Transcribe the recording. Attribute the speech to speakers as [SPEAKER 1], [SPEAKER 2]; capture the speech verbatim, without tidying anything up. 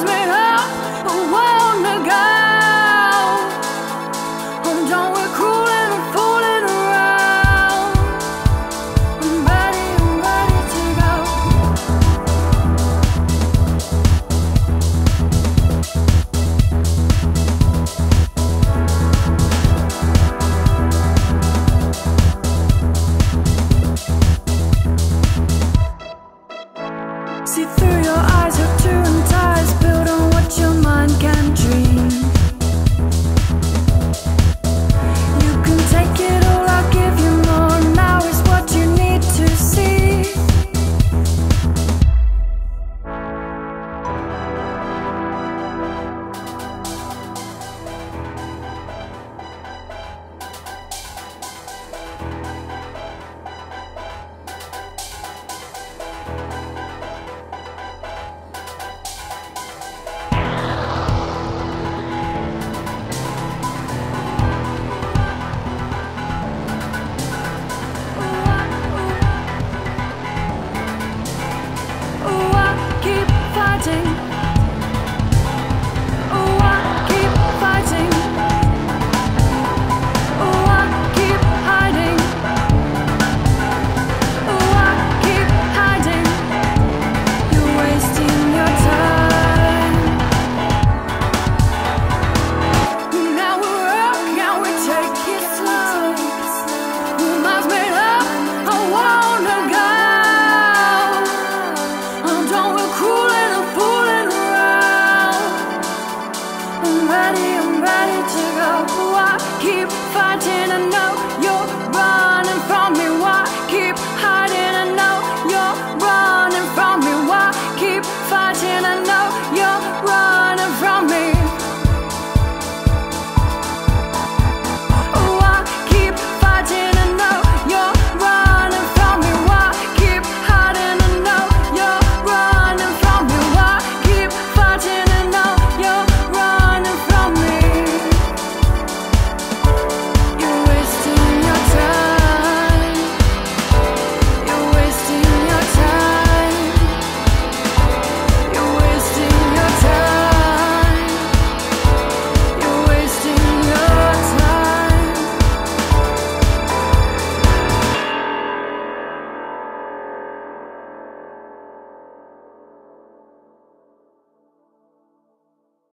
[SPEAKER 1] made up, I wanna go. I'm done with crueling and fooling around. I'm ready, I'm ready to go. See through your eyes, hooked to and ties, build on what your mind can dream. You can take it all, I'll give you more. Now is what you need to see. Oh, I keep fighting. Oh, I keep fighting. Oh, I keep hiding. Oh, I keep hiding. You're wasting your time. Now we're up, now we take it slow. Mind's made up, I wanna go. I'm done with crueling and fooling around. I'm ready, I'm ready to go. Why keep fighting? I know you're running from me. Why keep hiding? I know you're running from me. Why